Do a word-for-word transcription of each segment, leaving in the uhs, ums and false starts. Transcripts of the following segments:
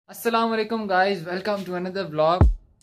अस्सलाम वालेकुम guys, welcome to another vlog.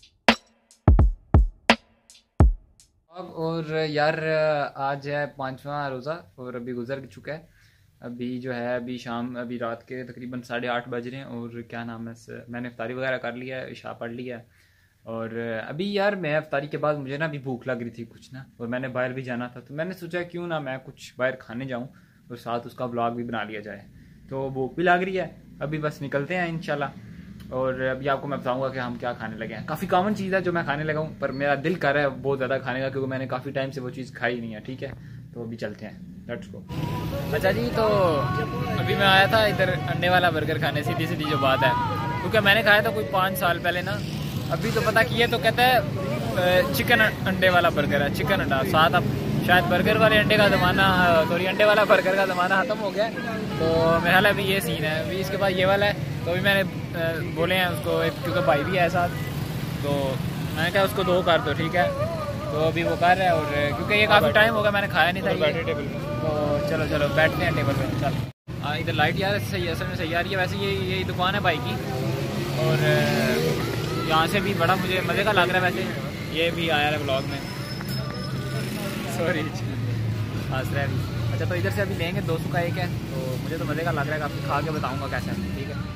और यार आज है पांचवा रोज़ा और अभी गुजर चुका है। अभी जो है अभी शाम अभी रात के तकरीबन साढ़े आठ बज रहे हैं और क्या नाम है, मैंने इफ्तारी वगैरह कर लिया है, इशा पढ़ लिया है। और अभी यार मैं इफ्तारी के बाद मुझे ना अभी भूख लग रही थी कुछ ना, और मैंने बाहर भी जाना था, तो मैंने सोचा क्यों ना मैं कुछ बाहर खाने जाऊँ और साथ उसका व्लॉग भी बना लिया जाए। तो भूख भी लग रही है, अभी बस निकलते हैं इंशाल्लाह। और अभी आपको मैं बताऊंगा कि हम क्या खाने लगे हैं। काफ़ी कॉमन चीज़ है जो मैं खाने लगा हूँ, पर मेरा दिल कर रहा है बहुत ज़्यादा खाने का, क्योंकि मैंने काफ़ी टाइम से वो चीज़ खाई नहीं है। ठीक है, तो अभी चलते हैं, लेट्स गो। अच्छा जी, तो अभी मैं आया था इधर अंडे वाला बर्गर खाने, सीधी सीधी जो बात है, क्योंकि मैंने खाया था कोई पाँच साल पहले ना। अभी तो पता किया तो कहता है चिकन अंडे वाला बर्गर है, चिकन अंडा साथ। अब शायद बर्गर वाले अंडे का ज़माना, सॉरी अंडे वाला बर्गर का ज़माना ख़त्म हो गया, तो मेरा ख्याल है अभी ये सीन है। अभी इसके बाद ये वाला है, तो अभी मैंने बोले हैं उसको, एक क्योंकि भाई भी है साथ, तो मैंने कहा उसको दो कर दो, ठीक है। तो अभी वो कर रहा है, और क्योंकि ये काफ़ी टाइम हो गया मैंने खाया नहीं था ये, टेबल पे। तो चलो चलो बैठते हैं टेबल पे, चल। हाँ, इधर लाइट यार सही असल में सही आ रही है। वैसे ये यही दुकान है भाई की, और यहाँ से भी बड़ा मुझे मज़े का लग रहा है। वैसे ये भी आया है ब्लॉग में, सॉरी हंस रहा है। अच्छा, तो इधर से अभी लेंगे, दो सौ का एक है, तो मुझे तो मज़े का लग रहा है, काफ़ी खा के बताऊँगा कैसा है, ठीक है।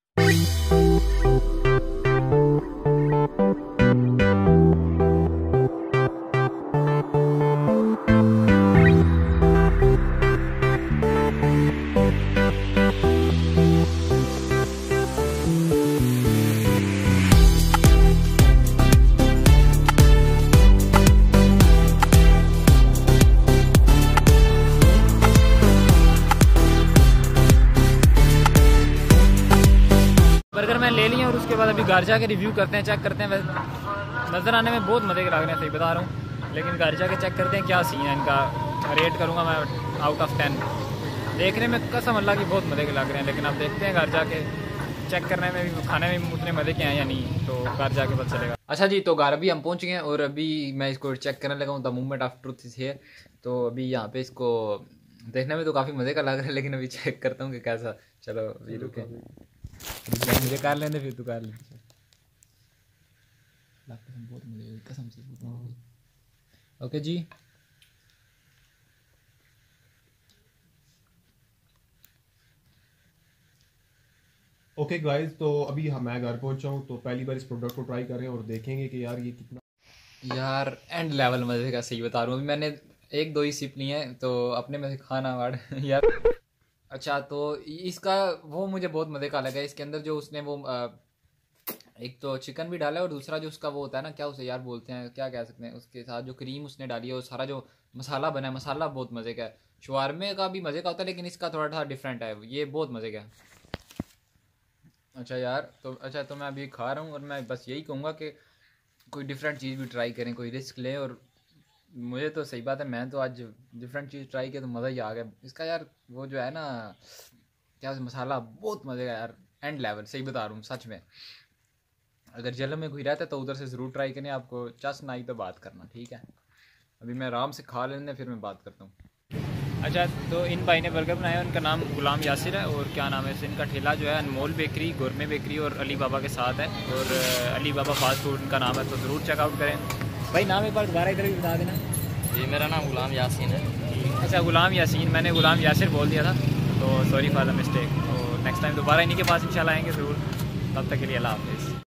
बर्गर मैं ले लिया और उसके बाद अभी घर जाके रिव्यू करते हैं, चेक करते हैं। नज़र आने में बहुत मज़े के लग रहे हैं, सही बता रहा हूँ, लेकिन घर जाके चेक करते हैं क्या सीन है इनका। रेट करूँगा मैं आउट ऑफ टेन। देखने में कसम अल्लाह की बहुत मज़े के लग रहे हैं, लेकिन अब देखते हैं घर जाके, चेक करने में भी, खाने में उतने मज़े के हैं या नहीं, तो घर जाके पता चलेगा। अच्छा जी, तो घर अभी हम पहुँच गए हैं और अभी मैं इसको चेक करने लगा हूँ। The movement of truth is here. तो अभी यहाँ पे इसको देखने में तो काफ़ी मज़े का लग रहा है, लेकिन अभी चेक करता हूँ कि कैसा। चलो अभी रुके, मुझे कर लेने फिर तू कर ले। बहुत मजे कसम से। ओके जी, ओके गाइस, तो अभी हम मैं घर पहुंचा हूँ, तो पहली बार इस प्रोडक्ट को ट्राई करें और देखेंगे कि यार ये कितना यार एंड लेवल मजे का, सही बता रहा हूँ। अभी मैंने एक दो ही सिप लिए हैं, तो अपने में से खाना वाड़ यार। अच्छा, तो इसका वो मुझे बहुत मज़े का लगा। इसके अंदर जो उसने वो आ, एक तो चिकन भी डाला है, और दूसरा जो उसका वो होता है ना, क्या उसे यार बोलते हैं, क्या कह सकते हैं, उसके साथ जो क्रीम उसने डाली है, और सारा जो मसाला बना है, मसाला बहुत मज़े का है। शवारमे का भी मज़े का होता है, लेकिन इसका थोड़ा सा डिफरेंट है, ये बहुत मज़े का है। अच्छा यार, तो अच्छा तो मैं अभी खा रहा हूँ, और मैं बस यही कहूँगा कि कोई डिफरेंट चीज़ भी ट्राई करें, कोई रिस्क लें। और मुझे तो सही बात है, मैं तो आज डिफरेंट चीज़ ट्राई किया तो मज़ा ही आ गया। इसका यार वो जो है ना, क्या मसाला बहुत मज़े का यार, एंड लेवल, सही बता रहा हूँ सच में। अगर जलम में कोई रहता है तो उधर से ज़रूर ट्राई करें, आपको चस ना आई तो बात करना, ठीक है। अभी मैं आराम से खा लेने, फिर मैं बात करता हूँ। अच्छा, तो इन भाई ने बर्गर बनाया, उनका नाम गुलाम यासिर है, और क्या नाम है इसे, इनका ठेला जो है अनमोल बेकरी, गोरमे बेकरी और अली बाबा के साथ है, और अली बाबा फास्ट फूड इनका नाम है, तो ज़रूर चेकआउट करें। भाई नाम एक बार दोबारा इधर भी बता देना। जी, मेरा नाम गुलाम यासीन है। अच्छा, गुलाम यासीन, मैंने गुलाम यासिर बोल दिया था, तो सॉरी फॉर द मिस्टेक। तो नेक्स्ट टाइम दोबारा इन्हीं के पास इंशाल्लाह आएंगे ज़रूर। तब तक के लिए अल्लाह हाफ़िज़।